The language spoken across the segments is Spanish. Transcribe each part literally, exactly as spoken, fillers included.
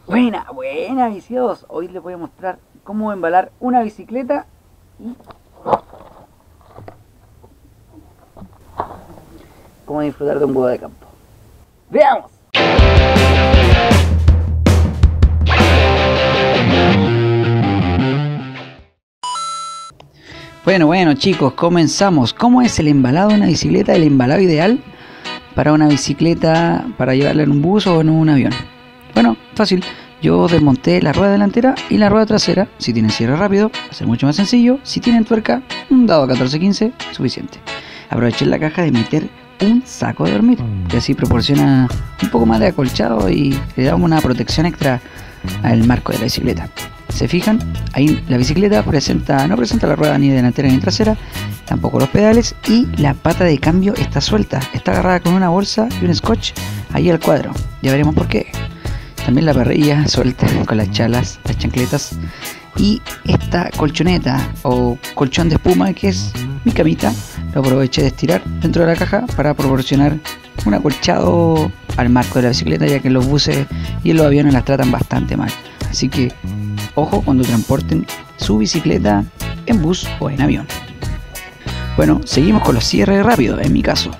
Buena, buena viciados. Hoy les voy a mostrar cómo embalar una bicicleta y cómo disfrutar de un huevo de campo. ¡Veamos! Bueno, bueno chicos, comenzamos. ¿Cómo es el embalado de una bicicleta? El embalado ideal para una bicicleta, para llevarla en un bus o en un avión. Bueno, fácil. Yo desmonté la rueda delantera y la rueda trasera. Si tienen cierre rápido, va a ser mucho más sencillo. Si tienen tuerca, un dado catorce quince, suficiente. Aproveché en la caja de meter un saco de dormir, que así proporciona un poco más de acolchado y le da una protección extra al marco de la bicicleta. Se fijan, ahí la bicicleta presenta, no presenta la rueda ni delantera ni trasera, tampoco los pedales, y la pata de cambio está suelta, está agarrada con una bolsa y un scotch ahí al cuadro. Ya veremos por qué. También la parrilla suelta con las chalas, las chancletas, y esta colchoneta o colchón de espuma que es mi camita, lo aproveché de estirar dentro de la caja para proporcionar un acolchado al marco de la bicicleta, ya que los buses y los aviones las tratan bastante mal. Así que ojo cuando transporten su bicicleta en bus o en avión. Bueno, seguimos con los cierres rápidos, en mi caso.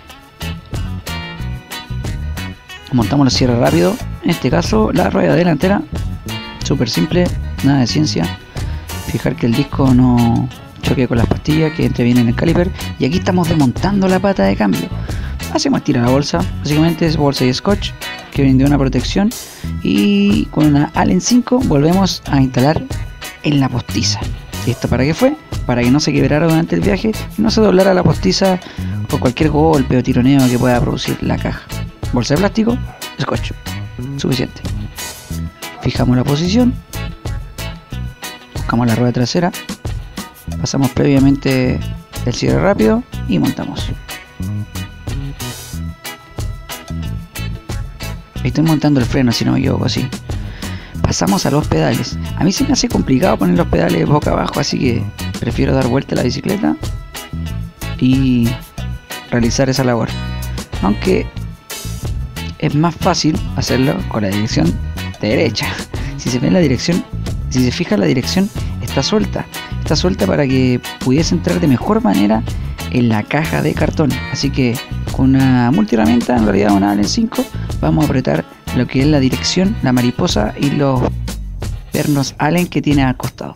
Montamos los cierres rápidos, en este caso la rueda delantera, súper simple, nada de ciencia. Fijar que el disco no choque con las pastillas que entre bien en el caliper. Y aquí estamos desmontando la pata de cambio. Hacemos estirar la bolsa, básicamente es bolsa y scotch que vienen de una protección, y con una Allen cinco volvemos a instalar en la postiza. ¿Y esto para qué fue? Para que no se quebrara durante el viaje y no se doblara la postiza por cualquier golpe o tironeo que pueda producir la caja. Bolsa de plástico, scotch, suficiente. Fijamos la posición, buscamos la rueda trasera, pasamos previamente el cierre rápido y montamos. Estoy montando el freno, si no me equivoco, así. Pasamos a los pedales. A mí se me hace complicado poner los pedales boca abajo, así que prefiero dar vuelta a la bicicleta y realizar esa labor. Aunque es más fácil hacerlo con la dirección derecha. Si se ve la dirección, si se fija la dirección está suelta. Está suelta para que pudiese entrar de mejor manera en la caja de cartón. Así que con una multiherramienta, en realidad una Allen cinco, vamos a apretar lo que es la dirección, la mariposa y los pernos Allen que tiene al costado.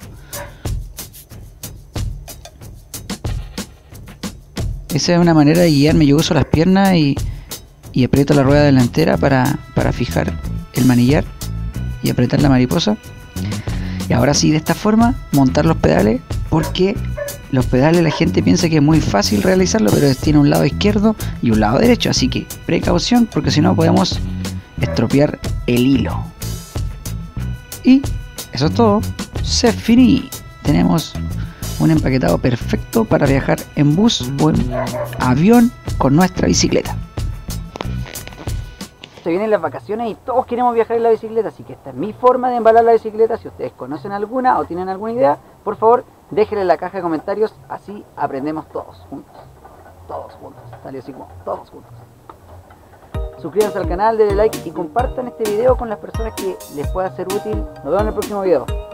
Esa es una manera de guiarme. Yo uso las piernas y, y aprieto la rueda delantera para, para fijar el manillar y apretar la mariposa. Y ahora sí, de esta forma montar los pedales, porque los pedales la gente piensa que es muy fácil realizarlo, pero tiene un lado izquierdo y un lado derecho, así que precaución, porque si no podemos estropear el hilo. Y eso es todo. Se finí. Tenemos un empaquetado perfecto para viajar en bus o en avión con nuestra bicicleta. Se vienen las vacaciones y todos queremos viajar en la bicicleta, así que esta es mi forma de embalar la bicicleta. Si ustedes conocen alguna o tienen alguna idea, por favor déjenla en la caja de comentarios, así aprendemos todos juntos. Todos juntos, salió así como todos juntos. Suscríbanse al canal, denle like y compartan este video con las personas que les pueda ser útil. Nos vemos en el próximo video.